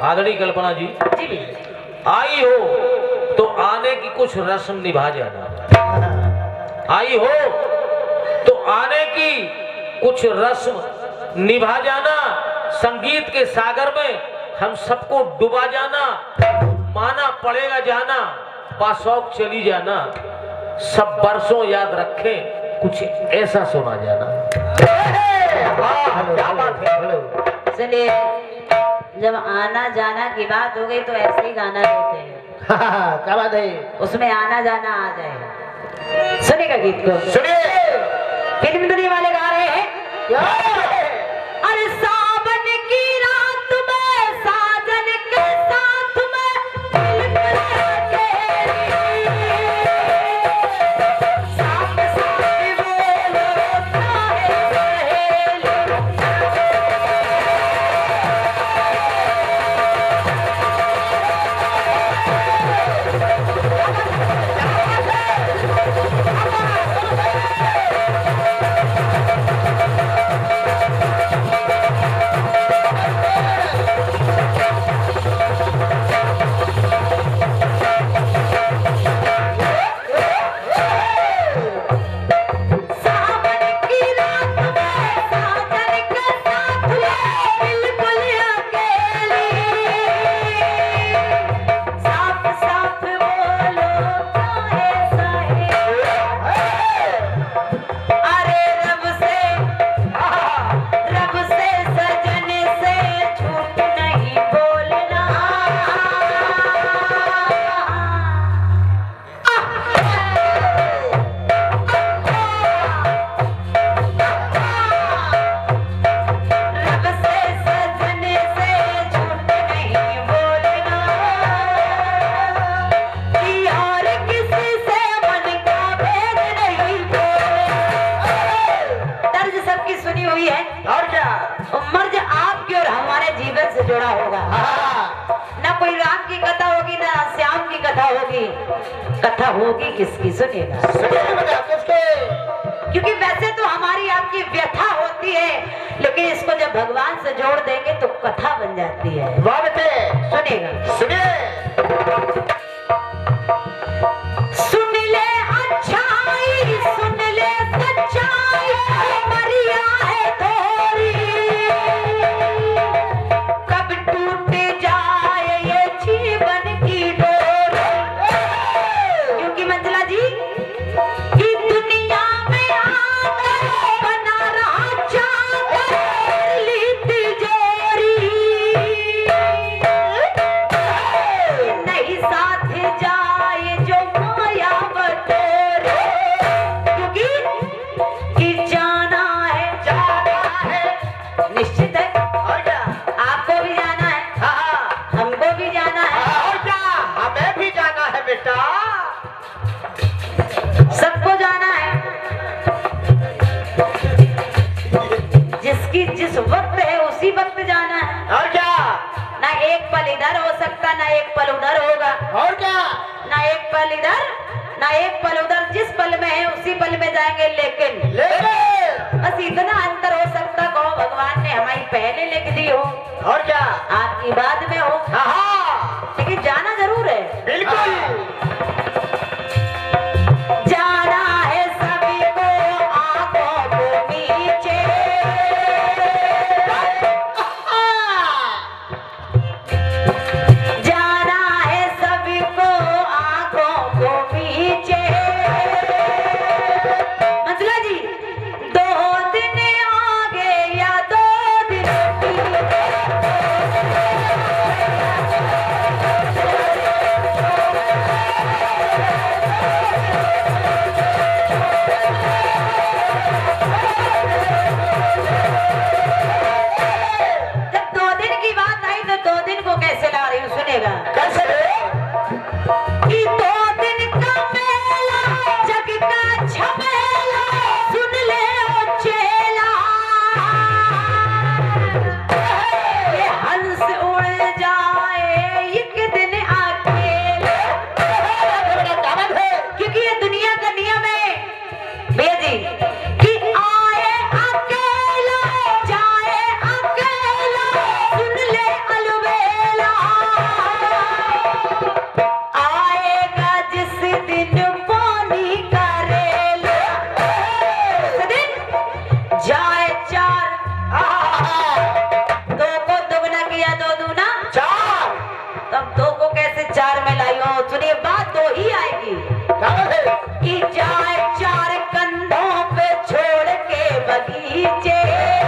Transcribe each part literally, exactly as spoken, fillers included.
आदरणीय कल्पना जी जी भी आई हो तो आने की कुछ रस्म निभा जाना। आई हो तो आने की कुछ रस्म निभा जाना। संगीत के सागर में हम सबको डुबा जाना। माना पड़ेगा जाना, पासौक चली जाना। सब बरसों याद रखें, कुछ ऐसा सुना जाना। चलिए, जब आना जाना की बात हो गई तो ऐसे ही गाना देते हैं। क्या बात है? उसमें आना जाना आ जाए। सुनिएगा गीत को। सुनिए। फिल्म दुनिया वाले गा रहे हैं। अरे सावन की रात में साजन के साथ में दिल साथ साथ बोलो चाहे सहेली। जोड़ा होगा। ना कोई राम की कथा होगी ना श्याम की कथा होगी। कथा होगी किसकी? सुनिएगा। क्योंकि वैसे तो हमारी आपकी व्यथा होती है, लेकिन इसको जब भगवान से जोड़ देंगे तो कथा बन जाती है। सुनिएगा। सुनिए। सुन ले अच्छाई, सुन ले सच्चाई, मरिया है थोड़ी, कब टूट जाए ये जीवन की डोरी। क्योंकि मंजुला जी कि दुनिया में आकर बना रहा चाकर ली तिजोरी, नहीं साथ जाए जो माया बटोरे। क्योंकि कि जाना है, जाना है, निश्चित है। और क्या? आपको भी जाना है, हाँ, हमको भी जाना है, और क्या? हमें भी जाना है बेटा। सबको जाना है। जिसकी जिस वक्त है उसी वक्त जाना है। और क्या? ना एक पल इधर हो सकता, ना एक पल उधर होगा। और क्या? ना एक पल इधर ना एक पल उधर, जिस पल में है उसी पल में जाएंगे। लेकिन लेकिन बस इतना अंतर हो सकता को भगवान ने हमारी पहले लिख दी हो और क्या? आपकी बाद में हो, हाँ, लेकिन जाना जरूर है। बिल्कुल। जाना है सभी को आंखों को नीचे, जाना है सभी को आंखों को नीचे। मंजुला जी, दो दिन आगे या दो दिन पीछे, कि जाए चार कंधों पे छोड़ के बगीचे।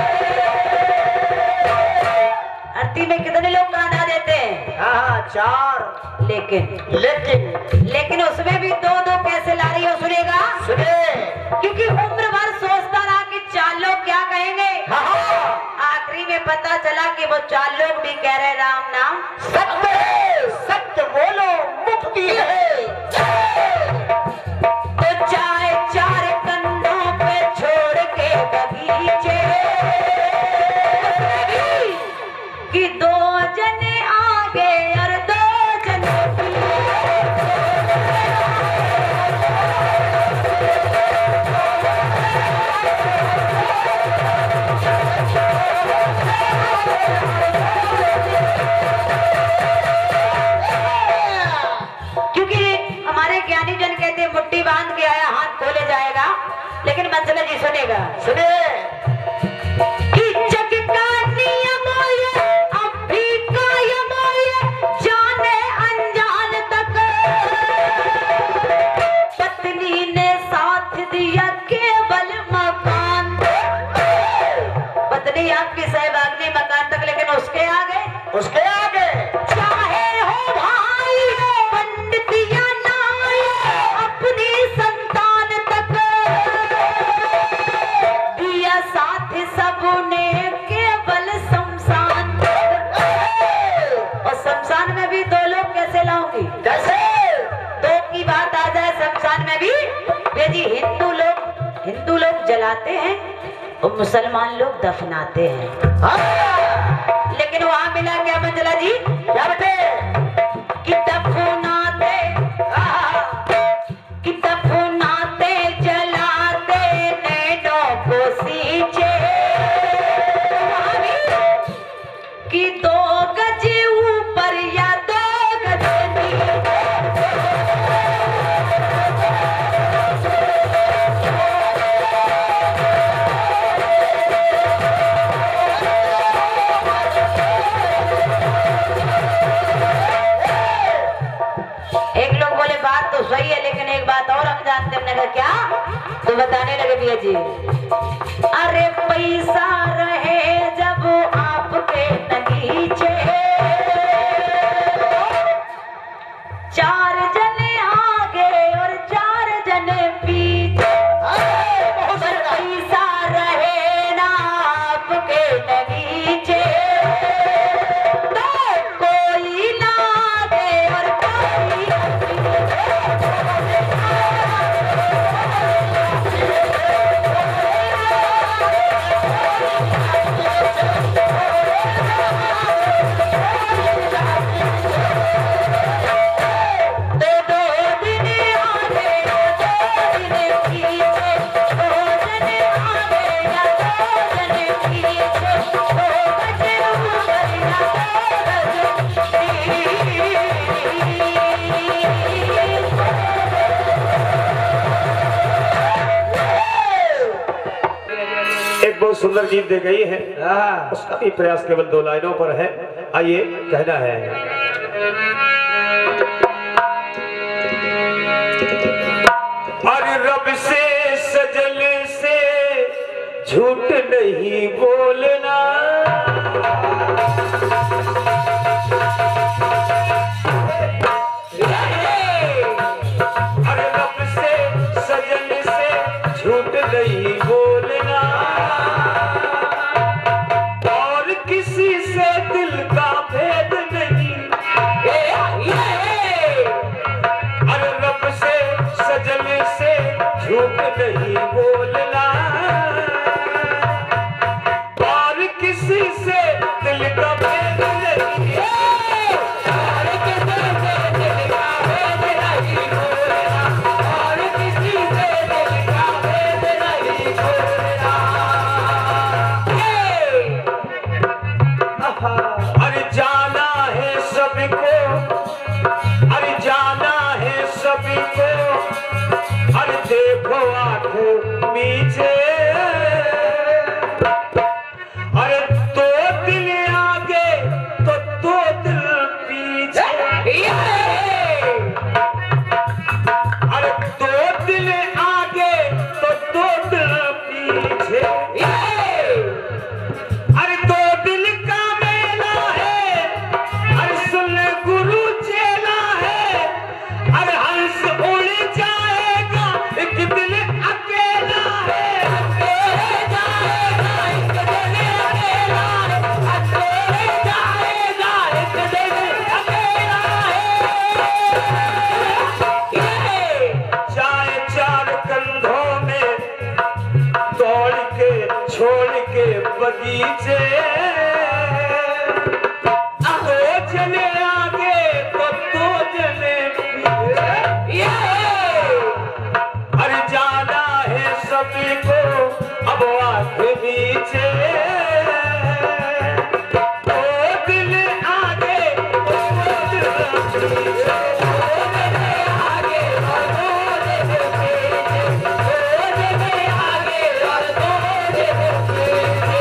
आरती में कितने लोग गाना देते हैं? हाँ चार। लेकिन लेकिन लेकिन उसमें भी दो दो कैसे ला रही हो? सुनेगा? सुने। क्योंकि उम्र भर सोचता रहा कि चार लोग क्या कहेंगे। हाँ। आखिरी में पता चला कि वो चार लोग भी कह रहे राम नाम सत्य है, सत्य बोलो मुक्ति है। तो चाहे चार कंधों पे छोड़ के बगीचे कि दो जने आगे और दो जने क्योंकि हमारे ज्ञानी जन कहते हैं मुट्ठी बांध के आया हाथ खोले जाएगा। लेकिन मंजिला जी सुनेगा? सुने। कि जग का नियम ये अब भी कायम ये जाने अनजान तक। पत्नी ने साथ दिया केवल मकान। पत्नी आपकी सहभागिनी मकान तक, लेकिन उसके आगे उसके आगे चाहे हो भाई पंडित या नाई अपनी संतान तक दिया साथ सबने केवल शमशान। और शमशान में भी दो लोग कैसे लाऊंगी? कैसे? दो की बात आ जाए शमशान में भी जी हिंदू लोग हिंदू लोग जलाते हैं और मुसलमान लोग दफनाते हैं। हाँ। लेकिन वहां मिला क्या मंजला जी? क्या बेटे? कि दफनाते कि दफनाते जलाते नैनों को सींचे। वहां भी कि दो गज ऊपर या दो गज नीचे। एक लोग बोले बात तो सही है, लेकिन एक बात और हम जानते हैं। हमने कहा क्या? तो बताने लगे भैया जी, अरे पैसा रहे जब आपके नगीचे चार जने आगे और चार जने पीछे। पर पैसा रहे ना आपके नगीचे तो कोई ना आगे और कोई बहुत सुंदर गीत दे गई है। उसका भी प्रयास केवल दो लाइनों पर है। आइए कहना है, अरे रब से सजल से झूठ नहीं बोलना, अरे रब से सजल से झूठ नहीं बोलना, और किसी से दिल का भेद नहीं। अरे रब से सजल से झूठ नहीं बोलना, और किसी से दिल का भेद नहीं। और किसी से दिल का भेद नहीं बोलना, और किसी से दिल का भेद नहीं बोलना। अरे जाना है सभी को, अरे जाना है सभी को, अरे देखो आंखों नीचे हार कंधों में दौड़ के छोड़ के बगीचे, दो जने आगे तो दो जने पीछे, अरे जाना है सभी को अब आगे पीछे, दो दिल आगे तो दो दिल पीछे, दो जने आगे और दो जने पीछे, दो जने आगे और दो जने पीछे।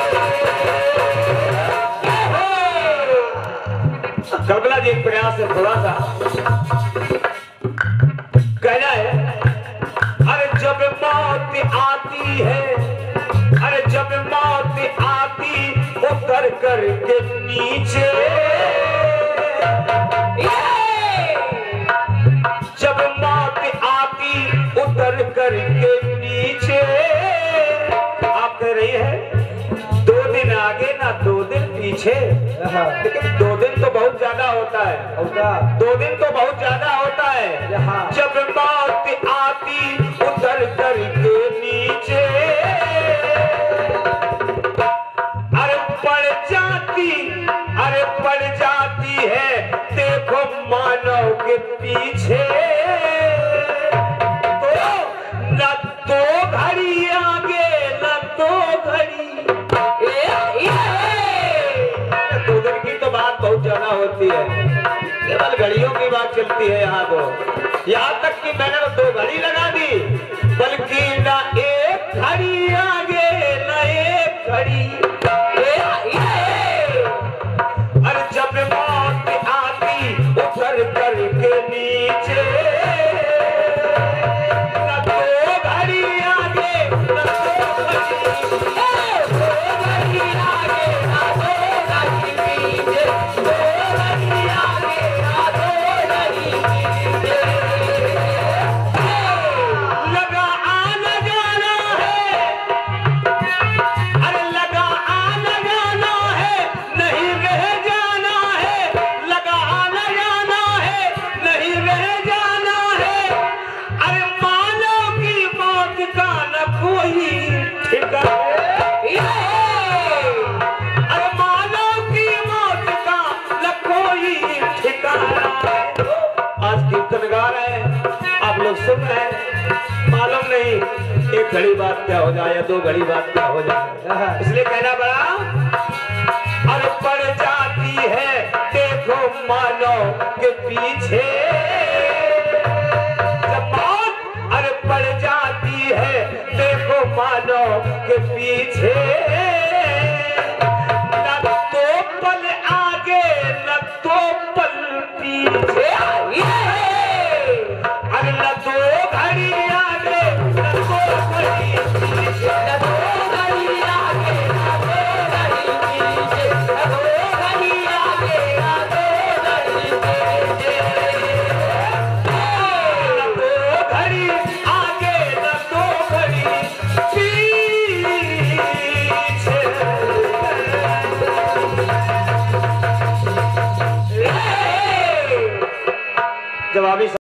कल्पना जी एक प्रयास है थोड़ा सा कहना है, अरे जब मौत आती है, अरे जब मौत आती उतर कर के नीचे, जब मौत आती उतर कर के नीचे, आप कह रही है दो दिन आगे ना दो दिन पीछे, लेकिन दो दिन तो बहुत ज्यादा होता है, दो दिन तो बहुत ज्यादा होता है। जब मौत आती उतर कर के नीचे, अरे पड़ जाती, अरे पड़ जाती है देखो मानव के पीछे, तो न दो घड़ी आगे न दो घड़ी, दो दिन की तो बात बहुत ज्यादा होती है, केवल घड़ियों की बात चलती है यहाँ को, यहाँ तक कि मैंने तो दो घड़ी लगा दी, बल्कि ना एक घड़ी आगे ना एक घड़ी, अरे जब मौत आती उतर कर के नीचे, ना दो घड़ी आगे ना दो घड़ी, दो घड़ी आगे ना दो घड़ी पीछे, दो घड़ी आगे ना दो घड़ी पीछे, लगा आना जाना है, अरे लगा आना जाना है नहीं रह जाना है, लगा आना जाना है नहीं रह जाना है, अरे मानव की मौत का न कोई ठिकाना, अरे मानव की मौत का न कोई ठिकाना। आज कीर्तन गा रहे हैं, आप लोग सुन रहे हैं, मालूम नहीं एक घड़ी बात क्या हो जाए या दो घड़ी बात क्या हो जाए, इसलिए कहना पड़ा, अरे पड़ जाती है देखो मानव के पीछे, जब मौत अरे पड़ जाती है देखो मानव के पीछे, न तो पल आगे न तो पल पीछे, अरे न दो घड़ी आगे न दो घड़ी पीछे, न दो घड़ी आगे न दो घड़ी पीछे, न दो घड़ी आगे न दो घड़ी पीछे, न दो घड़ी आगे न दो घड़ी पीछे। जवाबी